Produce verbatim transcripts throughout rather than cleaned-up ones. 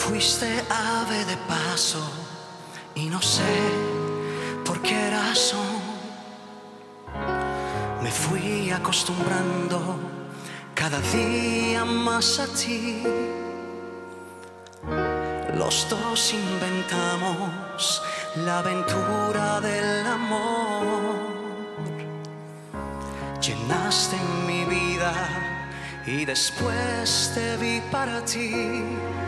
fuiste ave de paso y no sé por qué razón me fui acostumbrando cada día más a ti. Los dos inventamos la aventura del amor. Llenaste mi vida y después te vi para ti.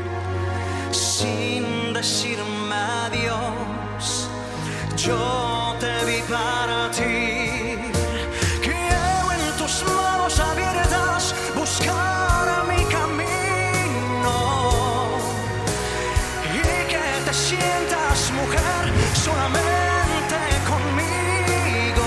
Sin decirme adiós, yo te vi para ti. Quiero en tus manos abiertas buscar mi camino y que te sientas mujer solamente conmigo.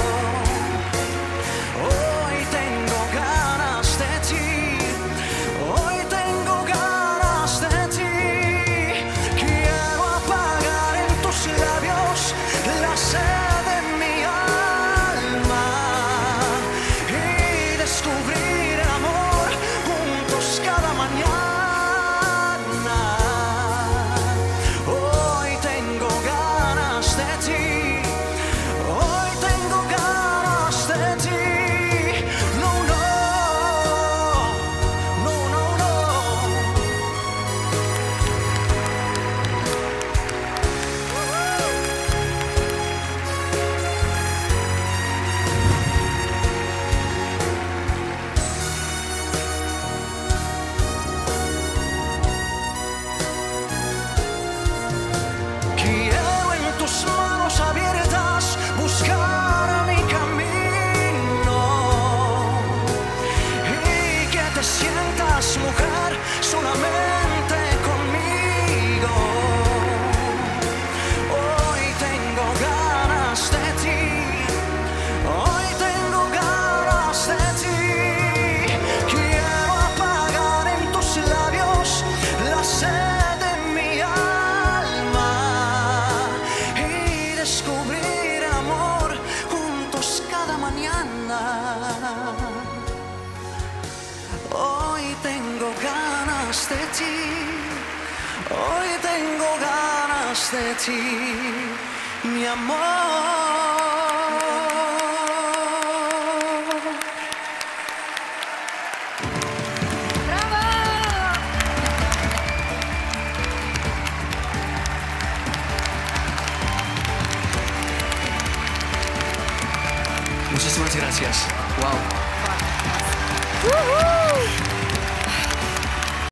Hoy tengo ganas de ti, hoy tengo ganas de ti. Quiero apagar en tus labios la sed de mi alma y descubrir el amor juntos cada mañana. Hoy tengo ganas de ti, hoy tengo ganas de ti. No, no, no, no, no. Quiero en tus manos abiertas buscar mi camino y que te sientas mujer solamente conmigo. Hoy tengo ganas de ti, hoy tengo ganas de ti. Quiero apagar en tus labios la sed de mi alma y descubrir el amor juntos cada mañana. Hoy tengo ganas de ti, hoy tengo ganas de ti, mi amor. Muchísimas gracias. Wow.